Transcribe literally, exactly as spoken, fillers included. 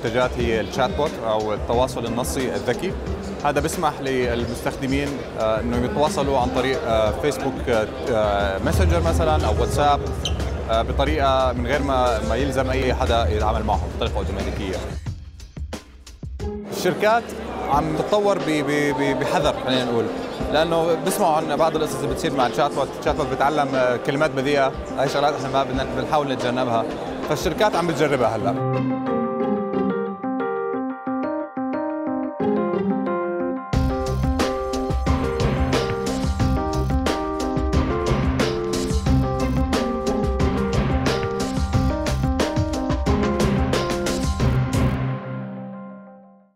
المنتجات هي الشات بوت أو التواصل النصي الذكي. هذا بيسمح للمستخدمين أنهم يتواصلوا عن طريق فيسبوك ماسنجر مثلا أو واتساب بطريقة من غير ما ما يلزم أي حدا يتعامل معهم بطريقة أوتوماتيكية. الشركات عم تتطور بحذر خلينا نقول، لانه بسمعوا عن بعض القصص اللي بتصير مع الشات بوت، الشات بوت بتعلم كلمات بذيئه، هاي شغلات احنا ما بدنا بنحاول نتجنبها، فالشركات عم بتجربها هلا.